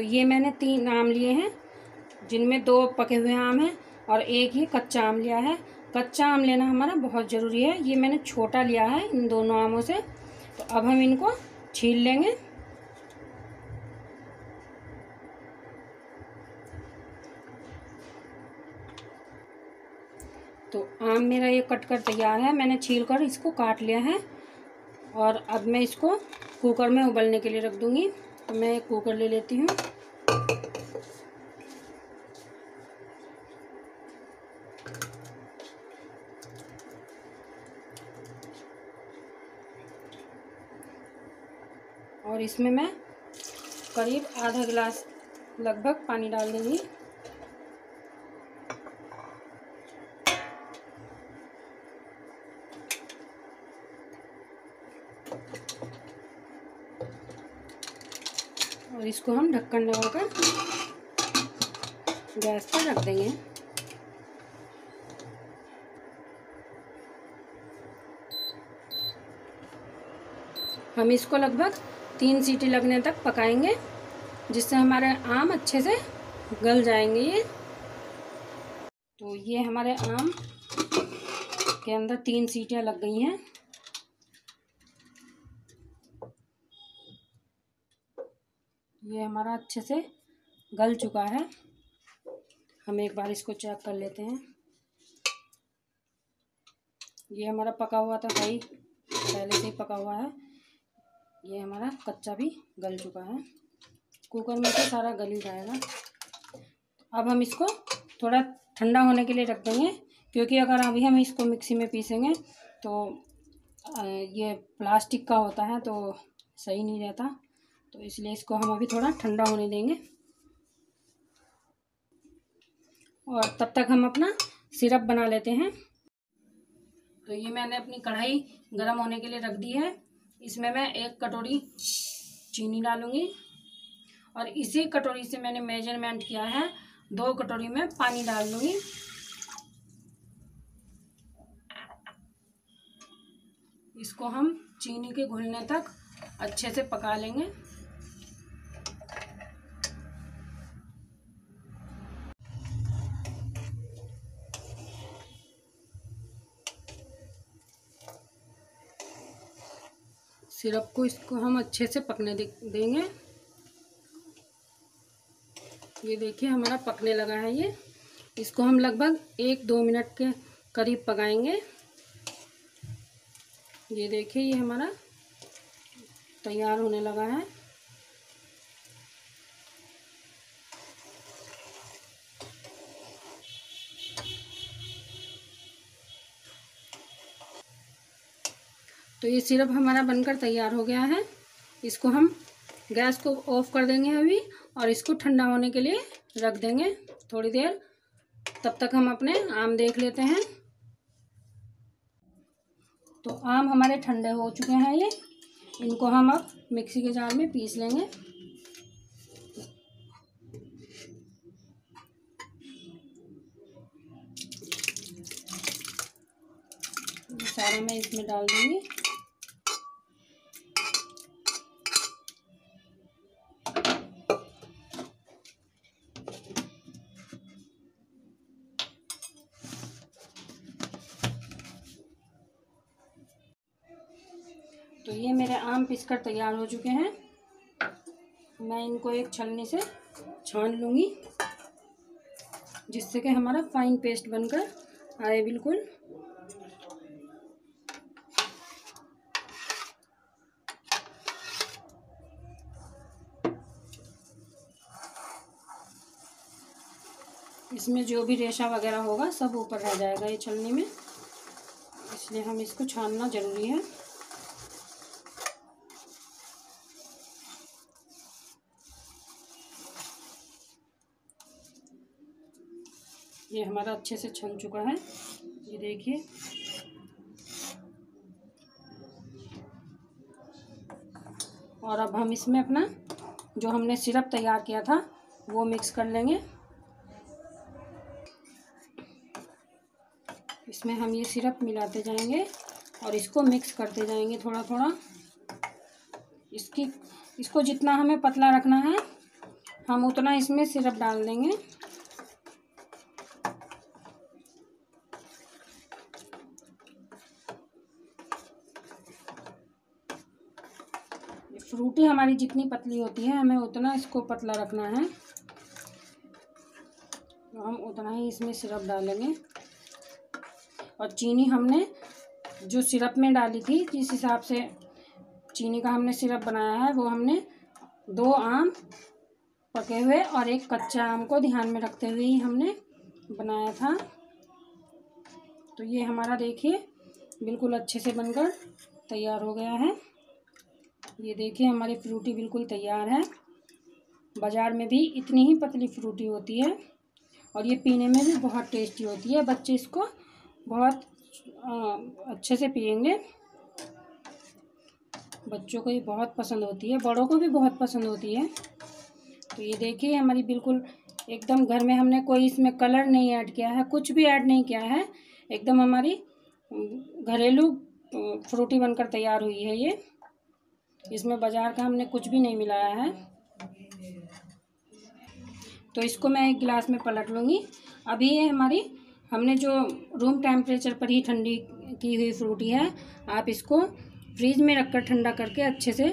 ये मैंने 3 आम लिए हैं, जिनमें 2 पके हुए आम हैं और 1 ही कच्चा आम लिया है। कच्चा आम लेना हमारा बहुत ज़रूरी है। ये मैंने छोटा लिया है इन दोनों आमों से। तो अब हम इनको छील लेंगे। तो आम मेरा ये कट कर तैयार है, मैंने छील कर इसको काट लिया है। और अब मैं इसको कुकर में उबलने के लिए रख दूँगी। तो मैं एक कुकर ले लेती हूँ। और इसमें मैं करीब आधा गिलास लगभग पानी डाल दूँगी। और इसको हम ढक्कन लगाकर गैस पर रख देंगे। हम इसको लगभग 3 सीटी लगने तक पकाएंगे, जिससे हमारे आम अच्छे से गल जाएंगे। ये तो ये हमारे आम के अंदर 3 सीटियां लग गई हैं। ये हमारा अच्छे से गल चुका है। हम एक बार इसको चेक कर लेते हैं। ये हमारा पका हुआ था भाई, पहले से ही पका हुआ है। ये हमारा कच्चा भी गल चुका है। कुकर में तो सारा गल ही जाएगा। अब हम इसको थोड़ा ठंडा होने के लिए रख देंगे, क्योंकि अगर अभी हम इसको मिक्सी में पीसेंगे तो ये प्लास्टिक का होता है तो सही नहीं रहता। तो इसलिए इसको हम अभी थोड़ा ठंडा होने देंगे। और तब तक हम अपना सिरप बना लेते हैं। तो ये मैंने अपनी कढ़ाई गर्म होने के लिए रख दी है। इसमें मैं 1 कटोरी चीनी डालूंगी और इसी कटोरी से मैंने मेजरमेंट किया है 2 कटोरी में पानी डाल दूंगी। इसको हम चीनी के घुलने तक अच्छे से पका लेंगे। सिरप को इसको हम अच्छे से पकने देंगे। ये देखिए हमारा पकने लगा है। ये इसको हम लगभग 1-2 मिनट के करीब पकाएंगे। ये देखिए ये हमारा तैयार होने लगा है। तो ये सिरप हमारा बनकर तैयार हो गया है। इसको हम गैस को ऑफ कर देंगे अभी और इसको ठंडा होने के लिए रख देंगे थोड़ी देर। तब तक हम अपने आम देख लेते हैं। तो आम हमारे ठंडे हो चुके हैं। ये इनको हम अब मिक्सी के जार में पीस लेंगे। सारा मैं इसमें डाल दूंगी। तो ये मेरे आम पीसकर तैयार हो चुके हैं। मैं इनको एक छलनी से छान लूँगी, जिससे कि हमारा फाइन पेस्ट बनकर आए बिल्कुल। इसमें जो भी रेशा वगैरह होगा सब ऊपर रह जाएगा ये छलनी में, इसलिए हम इसको छानना ज़रूरी है। ये हमारा अच्छे से छन चुका है। ये देखिए और अब हम इसमें अपना जो हमने सिरप तैयार किया था वो मिक्स कर लेंगे। इसमें हम ये सिरप मिलाते जाएंगे और इसको मिक्स करते जाएंगे थोड़ा थोड़ा। इसको जितना हमें पतला रखना है हम उतना इसमें सिरप डाल देंगे। फ्रूटी हमारी जितनी पतली होती है हमें उतना इसको पतला रखना है, तो हम उतना ही इसमें सिरप डालेंगे। और चीनी हमने जो सिरप में डाली थी, जिस हिसाब से चीनी का हमने सिरप बनाया है, वो हमने 2 आम पके हुए और 1 कच्चा आम को ध्यान में रखते हुए ही हमने बनाया था। तो ये हमारा देखिए बिल्कुल अच्छे से बनकर तैयार हो गया है। ये देखिए हमारी फ्रूटी बिल्कुल तैयार है। बाज़ार में भी इतनी ही पतली फ्रूटी होती है और ये पीने में भी बहुत टेस्टी होती है। बच्चे इसको बहुत अच्छे से पियेंगे। बच्चों को ये बहुत पसंद होती है, बड़ों को भी बहुत पसंद होती है। तो ये देखिए हमारी बिल्कुल एकदम घर में हमने कोई इसमें कलर नहीं ऐड किया है, कुछ भी ऐड नहीं किया है। एकदम हमारी घरेलू फ्रूटी बनकर तैयार हुई है ये। इसमें बाज़ार का हमने कुछ भी नहीं मिलाया है। तो इसको मैं एक गिलास में पलट लूँगी। अभी ये हमारी हमने जो रूम टेम्परेचर पर ही ठंडी की हुई फ्रूटी है, आप इसको फ्रीज में रखकर ठंडा करके अच्छे से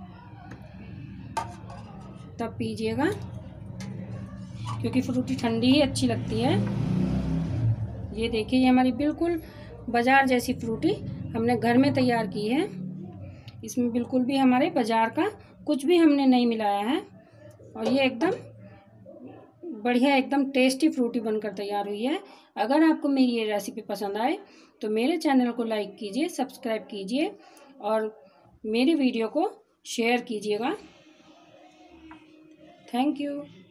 तब पीजिएगा, क्योंकि फ्रूटी ठंडी ही अच्छी लगती है। ये देखिए ये हमारी बिल्कुल बाज़ार जैसी फ्रूटी हमने घर में तैयार की है। इसमें बिल्कुल भी हमारे बाज़ार का कुछ भी हमने नहीं मिलाया है और ये एकदम बढ़िया एकदम टेस्टी फ्रूटी बनकर तैयार हुई है। अगर आपको मेरी ये रेसिपी पसंद आए तो मेरे चैनल को लाइक कीजिए, सब्सक्राइब कीजिए और मेरी वीडियो को शेयर कीजिएगा। Thank you.